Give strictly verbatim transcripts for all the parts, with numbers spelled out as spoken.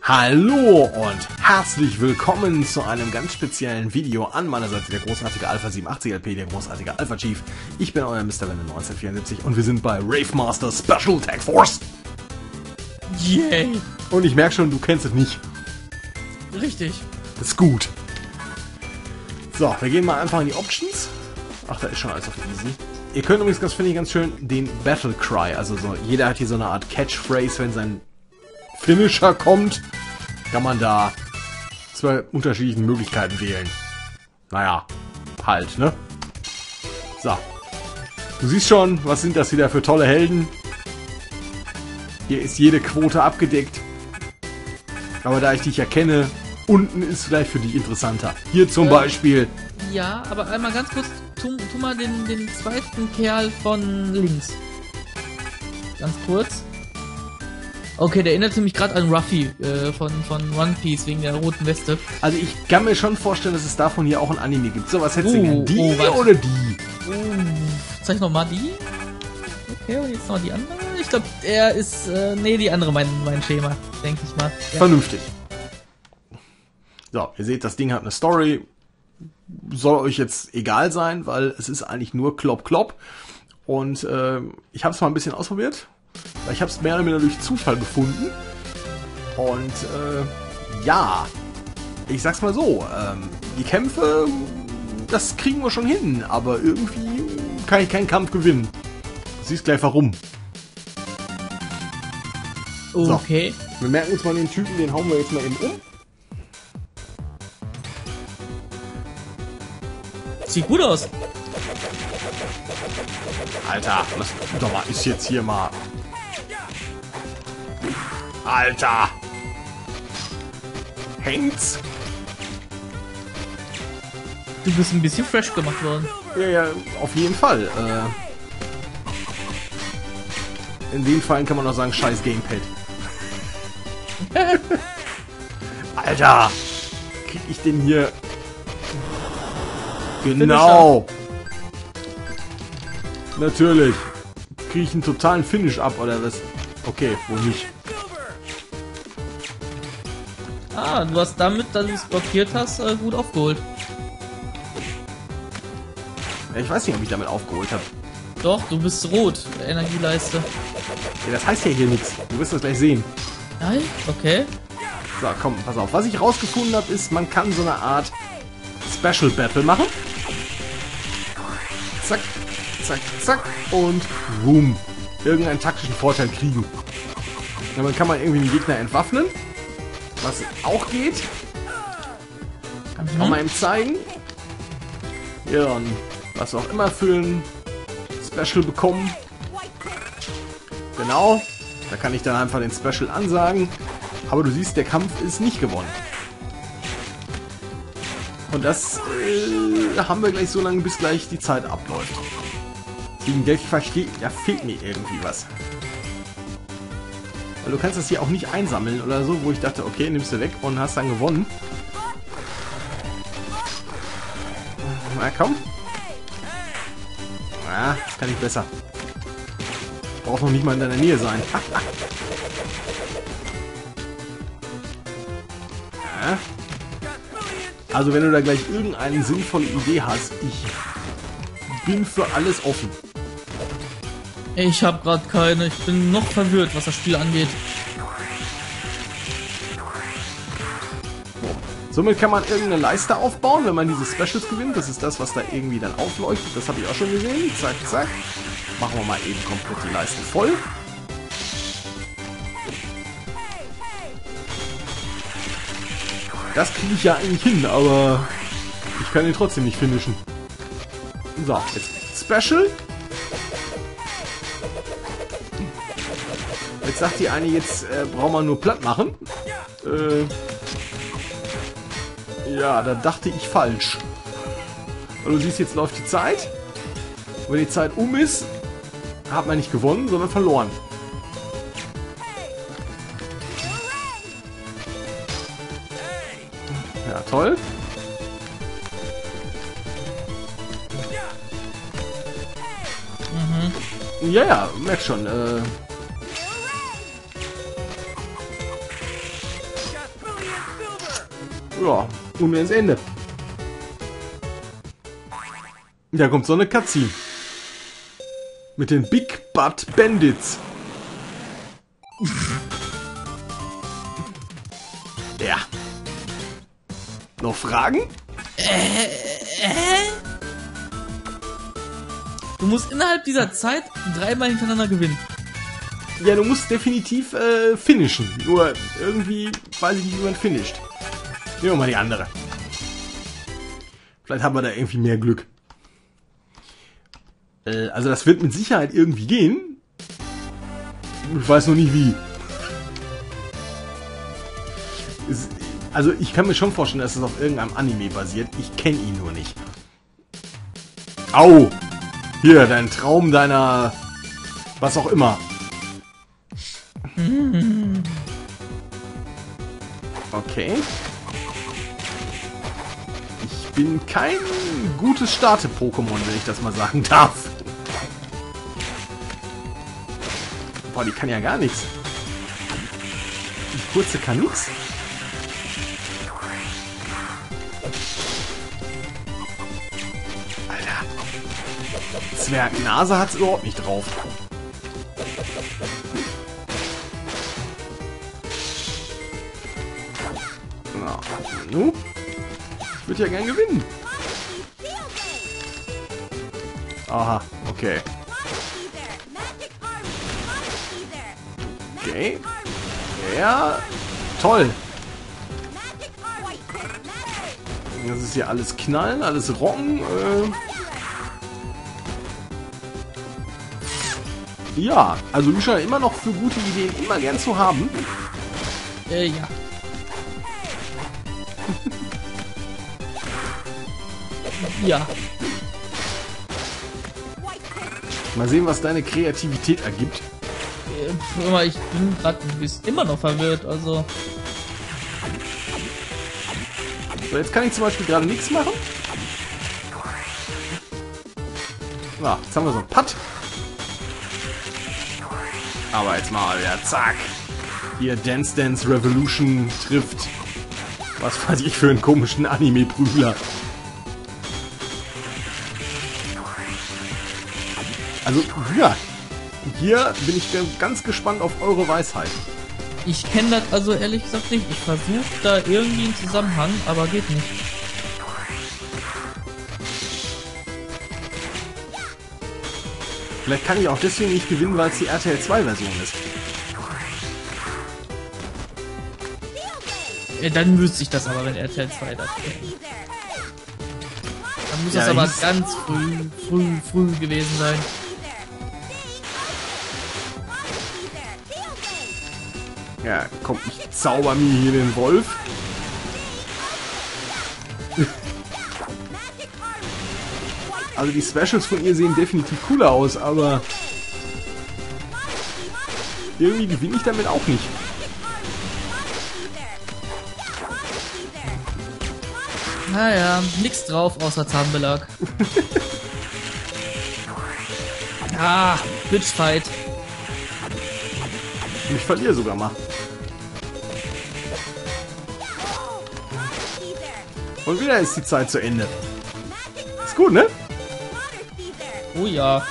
Hallo und herzlich willkommen zu einem ganz speziellen Video an meiner Seite, der großartige Alpha siebenundachtzig L P, der großartige Alpha Chief. Ich bin euer Mister Venom neunzehnhundertvierundsiebzig und wir sind bei Rave Master Special Tag Force. Yay! Und ich merke schon, du kennst es nicht. Richtig. Das ist gut. So, wir gehen mal einfach in die Options. Ach, da ist schon alles auf easy. Ihr könnt übrigens, das finde ich ganz schön, den Battle Cry, also so, jeder hat hier so eine Art Catchphrase, wenn sein Finisher kommt, kann man da zwei unterschiedliche Möglichkeiten wählen. Naja, halt, ne? So. Du siehst schon, was sind das wieder für tolle Helden? Hier ist jede Quote abgedeckt. Aber da ich dich erkenne, unten ist vielleicht für dich interessanter. Hier zum äh, Beispiel. Ja, aber einmal ganz kurz, tu, tu mal den, den zweiten Kerl von links. Ganz kurz. Okay, der erinnert mich gerade an Ruffy äh, von, von One Piece wegen der roten Weste. Also ich kann mir schon vorstellen, dass es davon hier auch ein Anime gibt. So, was hättest Oh, du gern? Die oh, oder die? Uh, zeig nochmal die. Okay, und jetzt noch die andere. Ich glaube, er ist, äh, nee, die andere mein, mein Schema, denke ich mal. Ja. Vernünftig. So, ihr seht, das Ding hat eine Story. Soll euch jetzt egal sein, weil es ist eigentlich nur Klopp Klopp. Und äh, ich habe es mal ein bisschen ausprobiert. Weil ich habe es mehr oder weniger durch Zufall gefunden. Und äh, ja, ich sag's mal so, ähm, die Kämpfe, das kriegen wir schon hin. Aber irgendwie kann ich keinen Kampf gewinnen. Du siehst gleich warum. Okay. So, wir merken uns mal den Typen, den hauen wir jetzt mal eben um. Sieht gut aus. Alter, das doch mal, ist jetzt hier mal... Alter! Hängt's? Du bist ein bisschen fresh gemacht worden. Ja, ja, auf jeden Fall. Äh, in dem Fall kann man auch sagen, scheiß Gamepad. Alter! Krieg ich den hier... Genau! Natürlich. Krieg ich einen totalen Finish ab, oder was? Okay, wohl nicht. Ah, du hast damit, da du es blockiert hast, äh, gut aufgeholt. Ich weiß nicht, ob ich damit aufgeholt habe. Doch, du bist rot, Energieleiste. Ja, das heißt ja hier nichts. Du wirst das gleich sehen. Nein? Okay. So, komm, pass auf. Was ich rausgefunden habe, ist, man kann so eine Art Special Battle machen. Zack, zack, zack und boom. Irgendeinen taktischen Vorteil kriegen. Und dann kann man irgendwie den Gegner entwaffnen. Was auch geht. Kann ich Mhm. auch mal eben zeigen. Ja, und was auch immer für ein Special bekommen. Genau. Da kann ich dann einfach den Special ansagen. Aber du siehst, der Kampf ist nicht gewonnen. Und das äh, haben wir gleich so lange, bis gleich die Zeit abläuft. Deswegen, ich verstehe, da fehlt mir irgendwie was. Weil du kannst das hier auch nicht einsammeln oder so, wo ich dachte, okay, nimmst du weg und hast dann gewonnen. Na komm. Ja, das kann ich besser. Braucht noch nicht mal in deiner Nähe sein. Ja. Also wenn du da gleich irgendeine sinnvolle Idee hast, ich bin für alles offen. Ich habe gerade keine. Ich bin noch verwirrt, was das Spiel angeht. Somit kann man irgendeine Leiste aufbauen, wenn man diese Specials gewinnt. Das ist das, was da irgendwie dann aufleuchtet. Das habe ich auch schon gesehen. Zack, zack. Machen wir mal eben komplett die Leiste voll. Das kriege ich ja eigentlich hin, aber ich kann ihn trotzdem nicht finishen. So, jetzt Special. Jetzt sagt die eine, jetzt äh, braucht man nur platt machen. Äh, ja, da dachte ich falsch. Und du siehst, jetzt läuft die Zeit. Und wenn die Zeit um ist, hat man nicht gewonnen, sondern verloren. Ja, toll. Mhm. Ja, ja, merk schon. Äh, Ja, und ins Ende. Da kommt so eine Cutscene. Mit den Big Butt Bandits. Ja. Noch Fragen? Äh, äh? Du musst innerhalb dieser Zeit dreimal hintereinander gewinnen. Ja, du musst definitiv äh, finishen. Nur irgendwie weiß ich nicht, wie man finisht. Nehmen wir mal die andere. Vielleicht haben wir da irgendwie mehr Glück. Äh, also das wird mit Sicherheit irgendwie gehen. Ich weiß noch nicht wie. Es, also ich kann mir schon vorstellen, dass es auf irgendeinem Anime basiert. Ich kenne ihn nur nicht. Au! Hier, dein Traum deiner... was auch immer. Okay. Ich bin kein gutes Starte-Pokémon, wenn ich das mal sagen darf. Boah, die kann ja gar nichts. Die kurze kann nichts. Alter. Zwergnase hat's überhaupt nicht drauf. Na, nu? Ich würde ja gern gewinnen. Aha, okay. Okay. Ja, toll. Das ist hier alles knallen, alles rocken. Äh ja, also Lucia immer noch für gute Ideen immer gern zu haben. Äh, ja. Ja. Mal sehen, was deine Kreativität ergibt. Äh, hör mal, ich bin gerade immer noch verwirrt, also. So, jetzt kann ich zum Beispiel gerade nichts machen. Na, jetzt haben wir so einen Putt. Aber jetzt mal wieder, zack. Hier Dance Dance Revolution trifft. Was weiß ich für einen komischen Anime-Prügler. Also, ja. Hier bin ich ganz gespannt auf eure Weisheit. Ich kenne das also ehrlich gesagt nicht. Ich versuche da irgendwie einen Zusammenhang, aber geht nicht. Vielleicht kann ich auch deswegen nicht gewinnen, weil es die R T L zwei Version ist. Ja, dann wüsste ich das aber, wenn R T L zwei das kennt. Dann muss Ja, das aber hieß- ganz früh, früh, früh gewesen sein. Ja, komm, ich zauber mir hier den Wolf. Also die Specials von ihr sehen definitiv cooler aus, aber irgendwie gewinne ich damit auch nicht. Naja, nix drauf außer Zahnbelag. Ah, Bitchfight. Und ich verliere sogar mal. Und wieder ist die Zeit zu Ende. Ist gut, ne? Oh ja.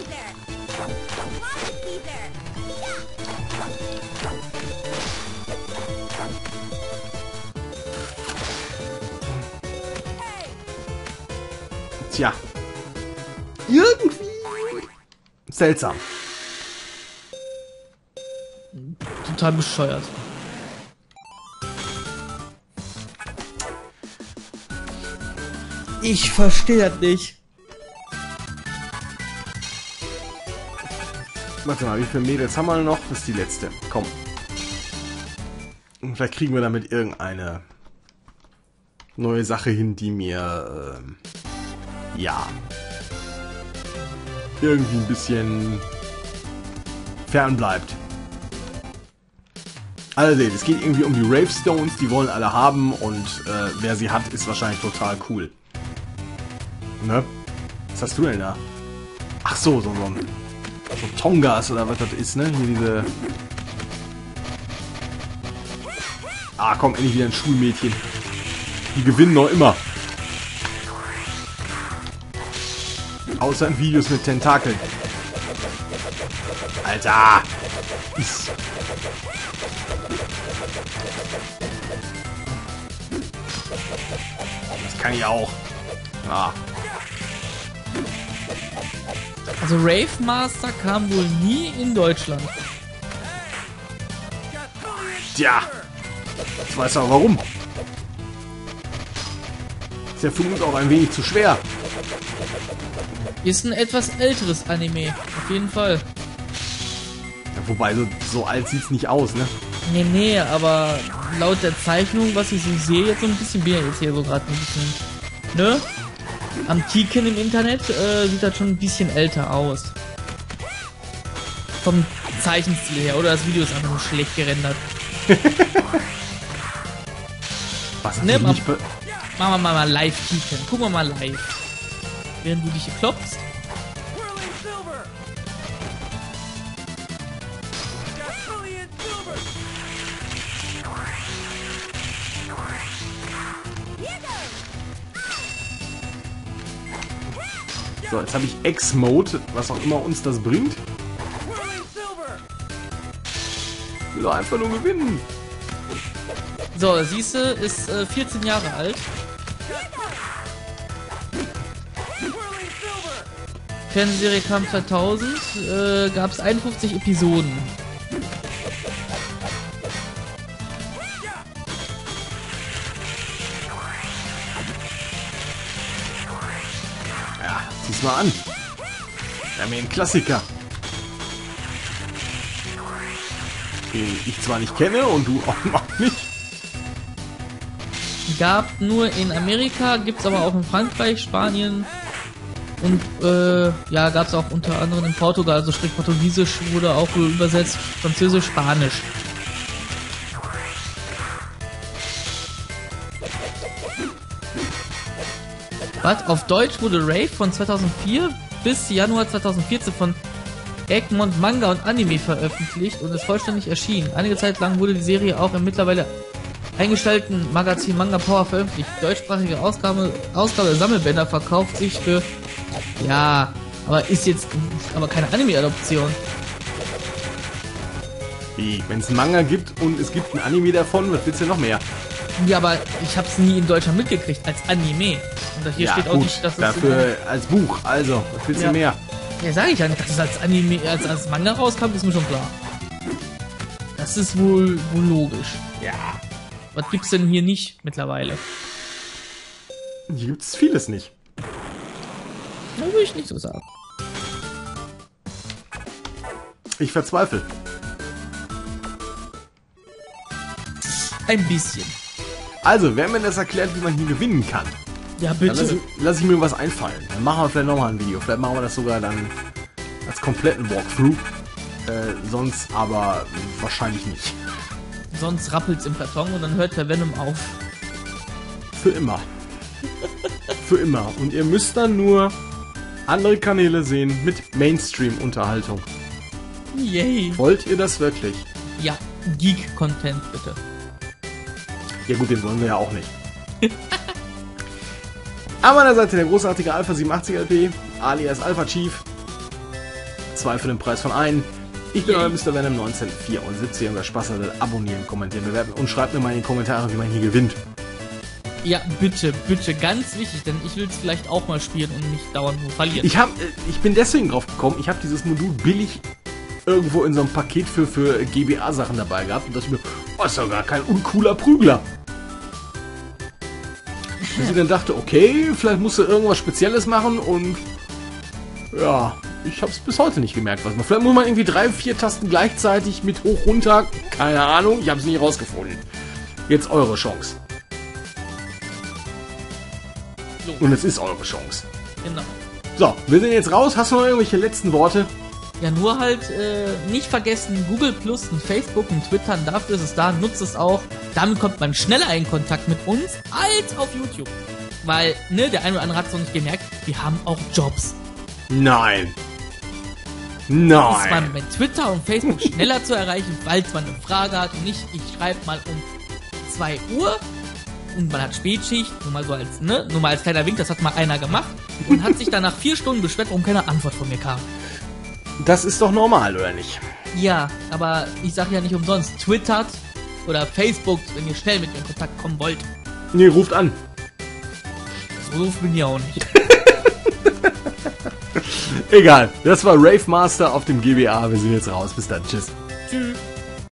Tja. Irgendwie seltsam. Total bescheuert. Ich verstehe das nicht. Warte mal, wie viele Mädels haben wir noch? Das ist die letzte. Komm. Und vielleicht kriegen wir damit irgendeine neue Sache hin, die mir, ähm, ja, irgendwie ein bisschen fern bleibt. Also, es geht irgendwie um die Ravestones, die wollen alle haben und äh, wer sie hat, ist wahrscheinlich total cool. Ne? Was hast du denn da? Ach so, so, so ein so Tongas oder was das ist, ne? Hier diese... Ah, komm, endlich wieder ein Schulmädchen. Die gewinnen noch immer. Außer in Videos mit Tentakeln. Alter! Ist das kann ich auch. Ja. Also Rave Master kam wohl nie in Deutschland. Tja. Ich weiß aber warum. Ist ja für uns auch ein wenig zu schwer. Ist ein etwas älteres Anime, auf jeden Fall. Ja, wobei, so, so alt sieht's nicht aus, ne? Nee, nee, aber laut der Zeichnung, was ich so sehe, jetzt so ein bisschen, bin ja jetzt hier so gerade ein bisschen, ne? Am Kicken im Internet äh, sieht das schon ein bisschen älter aus. Vom Zeichenstil her, oder das Video ist einfach nur schlecht gerendert. Was Ne, nicht be machen wir mal, mal live kicken. Gucken wir mal live. Während du dich hier klopfst. So, jetzt habe ich X-Mode, was auch immer uns das bringt. Ich will doch einfach nur gewinnen. So, siehste, ist äh, vierzehn Jahre alt. Fernsehserie kam zweitausend, äh, gab es einundfünfzig Episoden. Ja, zieh's mal an. Wir haben hier einen Klassiker. Den ich zwar nicht kenne und du auch noch nicht. Gab nur in Amerika, gibt's aber auch in Frankreich, Spanien und äh, ja, gab's auch unter anderem in Portugal, also sprich Portugiesisch wurde auch übersetzt, Französisch, Spanisch. Was? Auf Deutsch wurde Rave von zweitausendvier bis Januar zweitausendvierzehn von Egmont Manga und Anime veröffentlicht und ist vollständig erschienen. Einige Zeit lang wurde die Serie auch im mittlerweile eingestellten Magazin Manga Power veröffentlicht. Die deutschsprachige Ausgabe, Ausgabe der Sammelbänder verkauft sich für... Ja, aber ist jetzt aber keine Anime-Adoption. Wie? Wenn es einen Manga gibt und es gibt ein Anime davon, was willst du noch mehr? Ja, aber ich habe es nie in Deutschland mitgekriegt als Anime. Und hier Ja, steht auch gut, nicht, dass es... dafür als Buch, also, was willst Ja. du mehr? Ja, sage ich ja nicht, dass es als Anime, als, als Manga rauskam, ist mir schon klar. Das ist wohl, wohl logisch. Ja. Was gibt's denn hier nicht mittlerweile? Hier gibt es vieles nicht. Das würde ich nicht so sagen. Ich verzweifle. Ein bisschen. Also, wer mir das erklärt, wie man hier gewinnen kann, Ja, dann lasse bitte. ich, lass ich mir was einfallen. Dann machen wir vielleicht nochmal ein Video. Vielleicht machen wir das sogar dann als kompletten Walkthrough. Äh, sonst aber wahrscheinlich nicht. Sonst rappelt's im Karton und dann hört der Venom auf. Für immer. Für immer. Und ihr müsst dann nur andere Kanäle sehen mit Mainstream-Unterhaltung. Yay. Wollt ihr das wirklich? Ja, Geek-Content bitte. Ja gut, den wollen wir ja auch nicht. An meiner Seite der großartige Alpha siebenundachtzig L P, alias Alpha Chief. Zwei für den Preis von einem. Ich bin Yay. euer Mister Venom neunzehnhundertvierundsiebzig und wer Spaß hatte, abonnieren, kommentieren, bewerten und schreibt mir mal in die Kommentare, wie man hier gewinnt. Ja, bitte, bitte, ganz wichtig, denn ich will es vielleicht auch mal spielen und nicht dauernd nur verlieren. Ich, hab, äh, ich bin deswegen drauf gekommen, ich habe dieses Modul billig irgendwo in so einem Paket für, für G B A-Sachen dabei gehabt und dachte ich mir, oh, ist doch gar kein uncooler Prügler. Bis ich dann dachte, okay, vielleicht musst du irgendwas Spezielles machen und ja, ich habe es bis heute nicht gemerkt, was man. Vielleicht muss man irgendwie drei, vier Tasten gleichzeitig mit hoch runter, keine Ahnung, ich habe es nicht rausgefunden. Jetzt eure Chance. So. Und es ist eure Chance. Genau. So, wir sind jetzt raus. Hast du noch irgendwelche letzten Worte? Ja, nur halt äh, nicht vergessen, Google Plus und Facebook und Twitter, dafür ist es da, nutzt es auch. Damit kommt man schneller in Kontakt mit uns als auf YouTube. Weil, ne, der eine oder andere hat es noch nicht gemerkt, wir haben auch Jobs. Nein. Ist man Nein. mit Twitter und Facebook schneller zu erreichen, falls man eine Frage hat und nicht, ich schreibe mal um zwei Uhr und man hat Spätschicht, nur mal so als, ne, nur mal als kleiner Wink, das hat mal einer gemacht und hat sich dann nach vier Stunden beschwert, warum keine Antwort von mir kam. Das ist doch normal, oder nicht? Ja, aber ich sag ja nicht umsonst, twittert oder Facebook, wenn ihr schnell mit mir in Kontakt kommen wollt. Nee, ruft an. So doof bin ich auch nicht. Egal, das war Rave Master auf dem G B A. Wir sind jetzt raus. Bis dann. Tschüss. Tschüss.